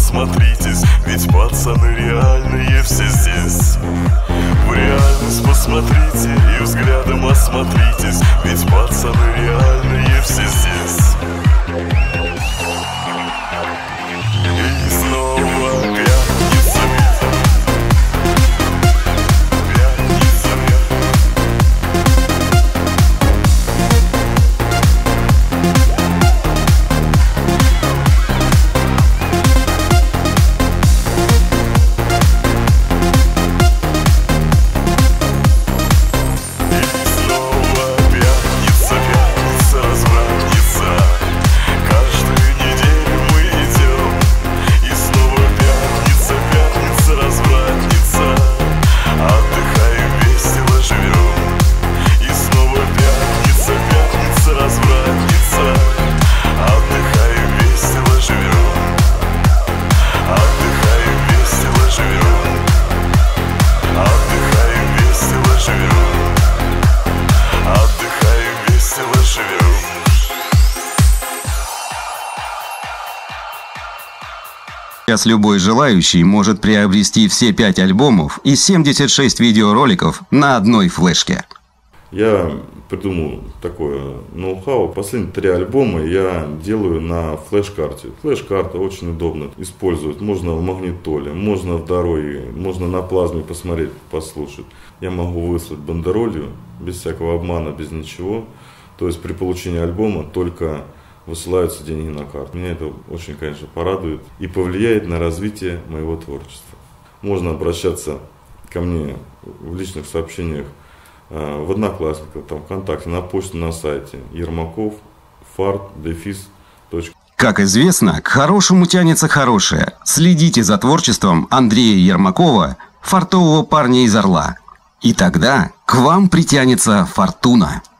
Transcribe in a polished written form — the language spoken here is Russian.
осмотритесь, ведь пацаны реальные все здесь. В реальность посмотрите и взглядом осмотритесь, ведь пацаны реальные все здесь. И снова пятница. Сейчас любой желающий может приобрести все 5 альбомов и 76 видеороликов на одной флешке. Я придумал такое ноу-хау. Последние 3 альбома я делаю на флеш-карте. Флеш-карта очень удобно использовать. Можно в магнитоле, можно в дороге, можно на плазме посмотреть, послушать. Я могу выслать бандеролью, без всякого обмана, без ничего. То есть при получении альбома только высылаются деньги на карту. Меня это очень, конечно, порадует и повлияет на развитие моего творчества. Можно обращаться ко мне в личных сообщениях в Одноклассниках, там, ВКонтакте, на почту, на сайте Ермаков, fart-. Как известно, к хорошему тянется хорошее. Следите за творчеством Андрея Ермакова, фартового парня из Орла. И тогда к вам притянется фортуна.